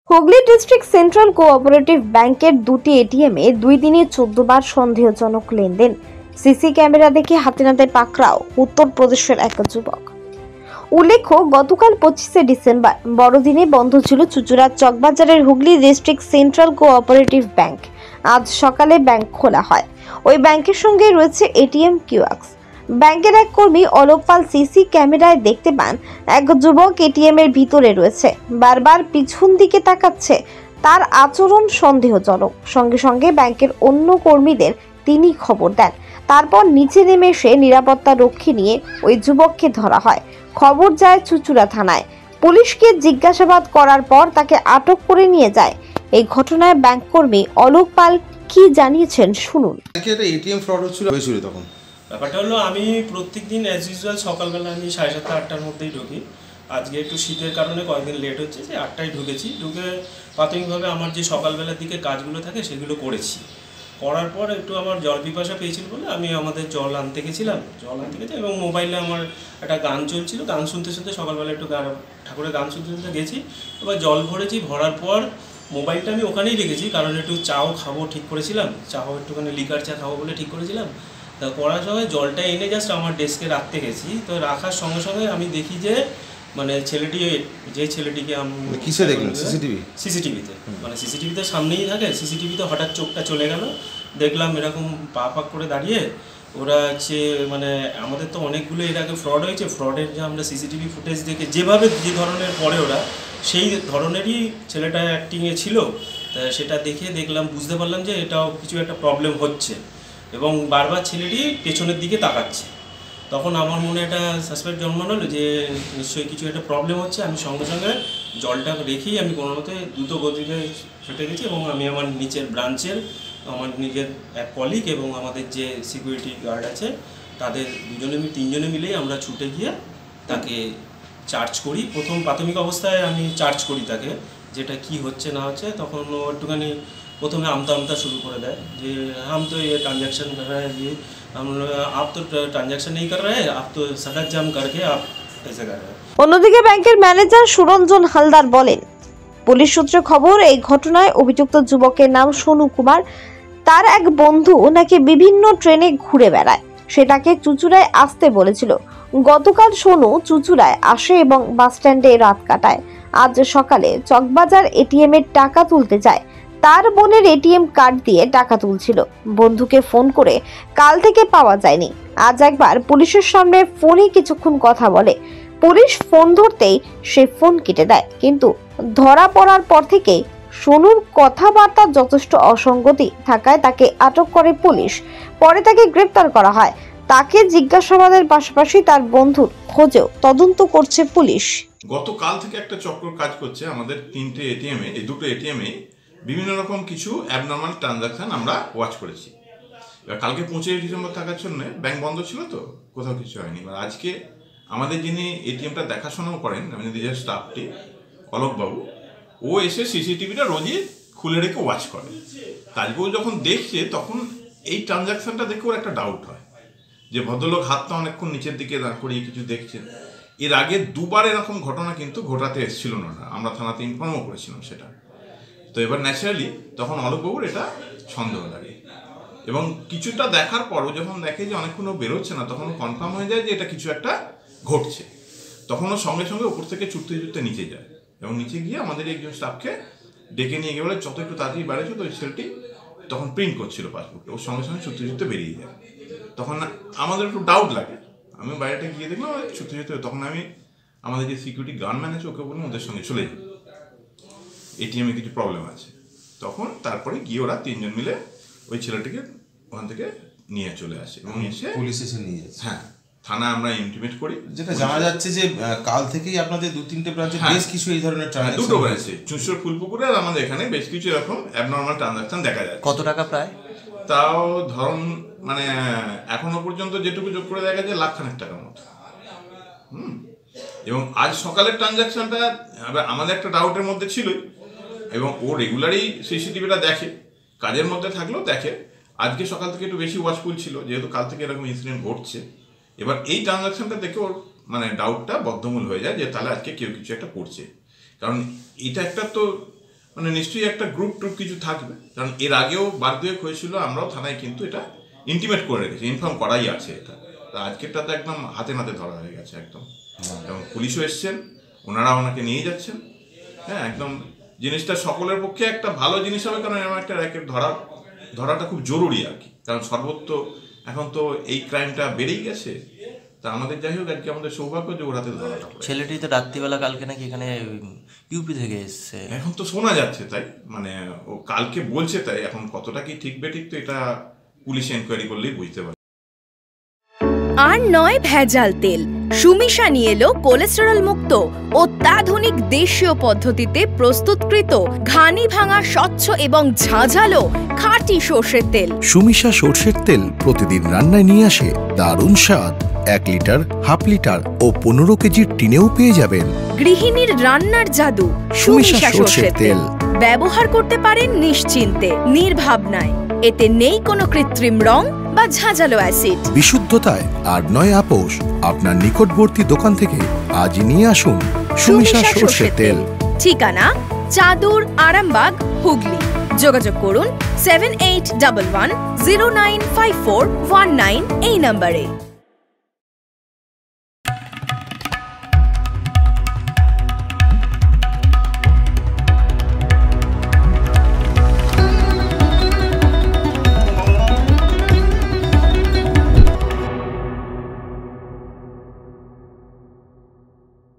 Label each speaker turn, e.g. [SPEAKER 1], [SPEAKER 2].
[SPEAKER 1] Hooghly district central cooperative ব্যাংকের দুটি এটিএমে 2 দিনে 14 বার সন্দেহজনক লেনদেন। সিসি ক্যামেরা দেখে হাতে নাতে পাকড়াও উত্তরপ্রদেশের এক যুবক। উল্লেখ্য, গতকাল 25শে ডিসেম্বর বড়দিনে বন্ধ ছিল চুঁচুড়ার চকবাজারের Hooghly district central cooperative bank. আজ সকালে ব্যাংক খোলা হয়। ওই ব্যাংকের সঙ্গে রয়েছে এটিএম কিওস্ক। ব্যাংকের এক কর্মী অলোক পাল সিসি ক্যামেরায় দেখতে পান এক যুবক এটিএম এর ভিতরে রয়েছে, বারবার পিছন দিকে তাকাচ্ছে। তার আচরণ সন্দেহজনক। সঙ্গে সঙ্গে ব্যাংকের অন্য কর্মীদের তিনি খবর দেন। তারপর নিচে নেমে এসে নিরাপত্তা রক্ষী নিয়ে ওই যুবককে ধরা হয়। খবর যায় চুঁচুড়া থানায়। পুলিশকে জিজ্ঞাসাবাদ করার পর তাকে আটক করে নিয়ে যায়। এই ঘটনায় ব্যাংক কর্মী অলোক পাল কি জানিয়েছেন শুনুন।
[SPEAKER 2] এটিএম ফ্রড হয়েছিল তখন
[SPEAKER 3] ব্যাপারটা হলো, আমি প্রত্যেকদিন অ্যাজ ইউজুয়াল সকালবেলা আমি 7:30 8টার মধ্যেই ঢুকি। আজকে একটু শীতের কারণে কয়েকদিন লেট হচ্ছে, যে 8টায় ঢুকেছি। ঢুকে প্রাথমিকভাবে আমার যে সকালবেলার দিকে কাজগুলো থাকে সেগুলো করেছি। করার পর একটু আমার জল পিপাসা পেয়েছিল বলে আমি আমাদের জল আনতে গেছিলাম এবং মোবাইলে আমার একটা গান চলছিল। গান শুনতে শুনতে সকালবেলা একটু ঠাকুরের গান শুনতে শুনতে গেছি। এবার জল ভরেছি, ভরার পর মোবাইলটা আমি ওখানেই রেখেছি, কারণ একটু চাও খাবো ঠিক করেছিলাম, চাও একটুখানি লিকার চা খাবো বলে ঠিক করেছিলাম। তা করার সময় জলটা এনে জাস্ট আমার ডেস্কে রাখতে গেছি। তো রাখার সঙ্গে সঙ্গে আমি দেখি যে যে ছেলেটিকে আমি
[SPEAKER 2] কিসে দেখলেন?
[SPEAKER 3] সিসিটিভিতে, মানে সিসিটিভিতে সামনেই থাকে। সিসিটিভিতে হঠাৎ চোখটা চলে গেল, দেখলাম এরকম পা পাক করে দাঁড়িয়ে। ওরা হচ্ছে মানে আমাদের তো অনেকগুলো এর আগে ফ্রড হয়েছে। ফ্রডের যে আমরা সিসিটিভি ফুটেজ দেখে যে ধরনের পরে ওরা সেই ধরনেরই ছেলেটা অ্যাক্টিংয়ে ছিল। তা সেটা দেখে বুঝতে পারলাম যে এটাও কিছু একটা প্রবলেম হচ্ছে, এবং বারবার ছেলেটি পেছনের দিকে তাকাচ্ছে। তখন আমার মনে একটা সাসপেক্ট জন্মানো যে নিশ্চয়ই কিছু একটা প্রবলেম হচ্ছে। আমি সঙ্গে সঙ্গে জলটা রেখেই আমি কোনো মতে দ্রুত গতিতে ছুটে গেছি, এবং আমি আমার নিচের ব্রাঞ্চের আমার নিজের এক কলিগ এবং আমাদের যে সিকিউরিটি গার্ড আছে তাদের তিনজনে মিলেই আমরা ছুটে গিয়ে তাকে চার্জ করি। প্রথম প্রাথমিক অবস্থায় আমি চার্জ করি তাকে, যেটা কি হচ্ছে না হচ্ছে। তখন ও একটুখানি প্রথমে আমতা শুরু করে দেয় যে हम तो ये ट्रांजैक्शन कर रहे हैं, ये आप तो ट्रांजैक्शन नहीं कर रहे हैं, आप तो सड़क जाम करके आप ऐसे कर रहे हैं।
[SPEAKER 1] অন্যদিকে ব্যাংকের ম্যানেজার সুরঞ্জন হালদার বলেন, পুলিশ সূত্রে খবর, এই ঘটনায় অভিযুক্ত যুবকের নাম সোনু কুমার। তার এক বন্ধু নাকি বিভিন্ন ট্রেনে ঘুরে বেড়ায়, সেটাকে চুঁচুড়ায় আসতে বলেছিল। গতকাল সোনু চুঁচুড়ায় আসে এবং বাস স্ট্যান্ডে রাত কাটায়। আজ সকালে চকবাজার এটিএম এর টাকা তুলতে যায়। তার বোনের এটিএম কার্ড দিয়ে টাকা তুলছিল। বন্ধুকে ফোন করে কাল থেকে পাওয়া যায়নি। আজ একবার পুলিশের সামনে ফোনে কিছুক্ষণ কথা বলে। পুলিশ ফোন ধরতেই সে ফোন কেটে দেয়। কিন্তু ধরা পড়ার পর থেকে সোনুর কথাবার্তা যথেষ্ট অসঙ্গতি থাকায় তাকে আটক করে পুলিশ। পরে তাকে গ্রেফতার করা হয়। তাকে জিজ্ঞাসাবাদের পাশাপাশি তার বন্ধুর খোঁজেও তদন্ত করছে পুলিশ।
[SPEAKER 4] গতকাল থেকে একটা চক্র কাজ করছে আমাদের এই দুটো এটিএমে বিভিন্ন রকম কিছু অ্যাবনর্মাল ট্রানজাকশন আমরা ওয়াচ করেছি। এবার কালকে 25 ডিসেম্বর থাকার জন্য ব্যাংক বন্ধ ছিল, তো কোথাও কিছু হয়নি। এবার আজকে আমাদের যিনি এটিএমটা দেখাশোনাও করেন, আমাদের নিজের স্টাফটি অলোকবাবু, ও এসে সিসিটিভিটা রোজই খুলে রেখে ওয়াচ করে। তাজবাবু যখন দেখছে তখন এই ট্রানজাকশনটা দেখে ওর একটা ডাউট হয় যে ভদ্রলোক হাতটা অনেকক্ষণ নিচের দিকে দাঁড় করিয়ে কিছু দেখছেন। এর আগে দুবার এরকম ঘটনা কিন্তু ঘটাতে এসেছিল না, আমরা থানাতে ইনফর্মও করেছিলাম সেটা। তো এবার ন্যাচারালি তখন অলোকবাবুর এটা সন্দেহ লাগে, এবং কিছুটা দেখার পরও যখন দেখে যে অনেকক্ষণও বেরোচ্ছে না, তখন কনফার্ম হয়ে যায় যে এটা কিছু একটা ঘটছে। তখন ও সঙ্গে সঙ্গে উপর থেকে ছুটতে নিচে যায়, এবং নিচে গিয়ে আমাদের একজন স্টাফকে ডেকে নিয়ে গিয়ে বলে যত একটু তাড়াতাড়ি বাড়িয়েছে। তো ওই ছেলেটি তখন প্রিন্ট করছিল পাসবুকটা, ওর সঙ্গে সঙ্গে ছুটতে বেরিয়ে যায়। তখন আমাদের একটু ডাউট লাগে, আমি বাইরেটা গিয়ে দেখলাম ছুটতে। তখন আমি আমাদের যে সিকিউরিটি গার্ডম্যান আছে ওকে বললাম ওদের সঙ্গে চলে যাই, এটিএমে কিছু প্রবলেম আছে। তখন তারপরে গিয়ে ওরা তিনজন মিলে ওই ছেলেটিকে ওখান থেকে নিয়ে চলে আসে, এবং এসে
[SPEAKER 2] পুলিশ এসে নিয়ে যাচ্ছে।
[SPEAKER 4] হ্যাঁ, থানা আমরা ইন্টিমেট করি।
[SPEAKER 2] যেটা জানা যাচ্ছে যে কাল থেকেই আপনাদের 2-3টে ব্রাঞ্চে বেশ কিছু এই ধরনের ট্রানজাকশন,
[SPEAKER 4] দুটো ব্রাঞ্চে চুঁচুড়া ফুলপুকুরে আর আমাদের এখানে বেশ কিছু এরকম অ্যাবনর্মাল ট্রানজাকশন দেখা যায়।
[SPEAKER 5] কত টাকা প্রায়?
[SPEAKER 4] তাও ধরুন মানে এখনো পর্যন্ত যেটুকু যোগ করে দেখা যায় 1,00,000 টাকার মতো। এবং আজ সকালের ট্রানজাকশনটা আমাদের একটা ডাউটের মধ্যে ছিলই, এবং ও রেগুলারই সিসিটিভিটা দেখে, কাজের মধ্যে থাকলেও দেখে। আজকে সকাল থেকে একটু বেশি ওয়াচফুল ছিল, যেহেতু কাল থেকে এরকম ইনসিডেন্ট ঘটছে। এবার এই ট্রানজাকশনটা দেখে ওর মানে ডাউটটা বদ্ধমূল হয়ে যায় যে তাহলে আজকে কেউ কিছু একটা করছে। কারণ এটা একটা তো মানে নিশ্চয়ই একটা গ্রুপ টুপ কিছু থাকবে, কারণ এর আগেও বার দুয়েক হয়েছিল, আমরাও থানায় কিন্তু এটা ইন্টিমেট করে রেখেছি, ইনফর্ম করাই আছে এটা। তা আজকেরটা তো একদম হাতে নাতে ধরা হয়ে গেছে একদম, এবং পুলিশও এসছেন, ওনারা ওনাকে নিয়ে যাচ্ছেন। হ্যাঁ, একদম জিনিসটা সকলের পক্ষে একটা ভালো জিনিস হবে, কারণ এরকম একটা র্যাকেট ধরাটা খুব জরুরি আর কি, কারণ সর্বত্র এখন তো এই ক্রাইমটা বেড়েই গেছে। তা আমাদের যাই হোক আজকে আমাদের সৌভাগ্য যে ওর হাতে ধরাটা পড়েছে।
[SPEAKER 5] ছেলেটি তো রাত্রিবেলা কালকে নাকি এখানে ইউপি থেকে এসছে,
[SPEAKER 4] এখন তো শোনা যাচ্ছে তাই, মানে ও কালকে বলছে তাই, এখন কতটা কি ঠিক বেঠিক তো এটা পুলিশ এনকোয়ারি করলেই বুঝতে পারবে।
[SPEAKER 6] আর নয় ভেজাল তেল, সুমিশা নিয়ে এলো কোলেস্টেরল মুক্ত অত্যাধুনিক দেশীয় পদ্ধতিতে প্রস্তুতকৃত ঘানি ভাঙা স্বচ্ছ এবং ঝাঁঝালো খাঁটি সর্ষের তেল।
[SPEAKER 7] সুমিশা সর্ষের তেল প্রতিদিন রান্নায় নিয়ে আসে দারুণ স্বাদ। 1 লিটার, হাফ লিটার ও 15 কেজির টিনেও পেয়ে যাবেন
[SPEAKER 6] গৃহিণীর রান্নার জাদু সুমিশা সর্ষের তেল। ব্যবহার করতে পারেন নিশ্চিন্তে, নির্ভাবনায়। এতে নেই কোনো কৃত্রিম রং বা ঝাঁঝালো অ্যাসিড।
[SPEAKER 7] বিশুদ্ধতায় আর নয় আপোষ। আপনার নিকটবর্তী দোকান থেকে আজই নিয়ে আসুন সুমিশা সর্ষের তেল।
[SPEAKER 6] ঠিকানা চাদর, আরামবাগ, হুগলি। যোগাযোগ করুন 7811095419 এই নম্বরে।